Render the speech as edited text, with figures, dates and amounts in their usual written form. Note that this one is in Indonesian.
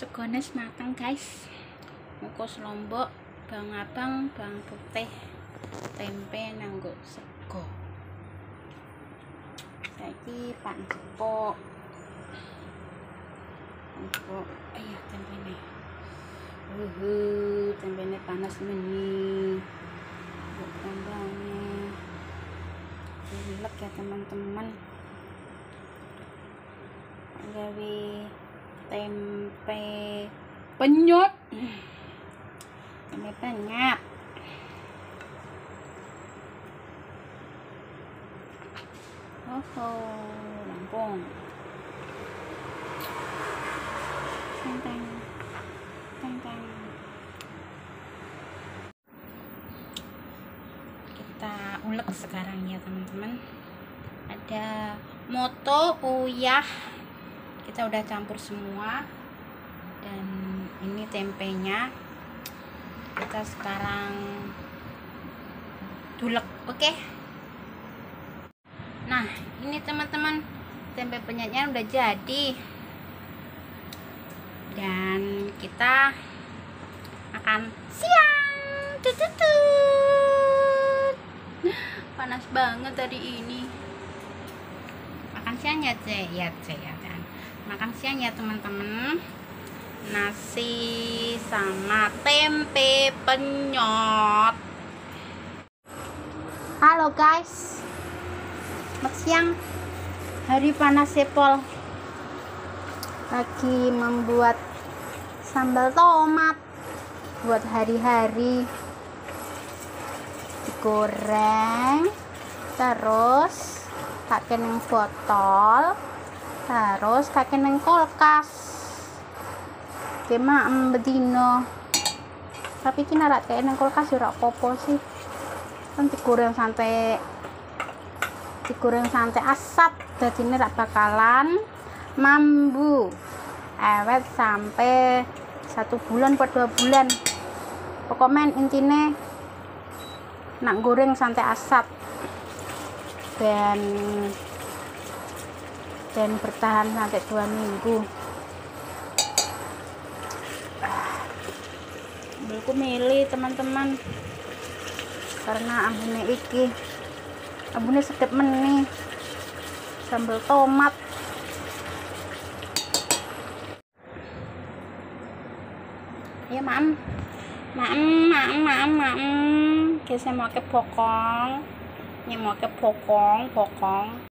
Segones mateng guys. Ngukus lombok, bawang abang, bawang putih, tempe nganggo sego. Saiki pak jepuk. Iya tempene. Tempene panas meni. Tambahnya dilek ya teman-teman. Gawe tempe penyot. Tempe penyat. Lampung. Teng. Kita ulek sekarang ya teman-teman. Ada moto, uyah. Kita udah campur semua. Dan ini tempenya. Kita sekarang dulek, oke? Nah, ini teman-teman, tempe penyetnya udah jadi. Dan kita makan siang. Panas banget tadi ini. Makan siang ya, ya kan. Makan siang ya teman-teman. Nasi sama tempe penyot. Halo guys, selamat siang. Hari panas sepol. Lagi membuat sambal tomat buat hari-hari. Digoreng, terus pakai neng botol, terus pakai neng kulkas. Kema bedino. Tapi kini rak kayak neng kulkas ora apa-apa sih. Kan digoreng sampai asap. Jadi ini rak bakalan mambu. Awet sampai 1 bulan atau 2 bulan. Pokoknya intinya nak goreng sampai asap dan bertahan sampai 2 minggu. Aku milih teman-teman karena ambune sedep meni sambal tomat. Ya maem kita mau ke pokong,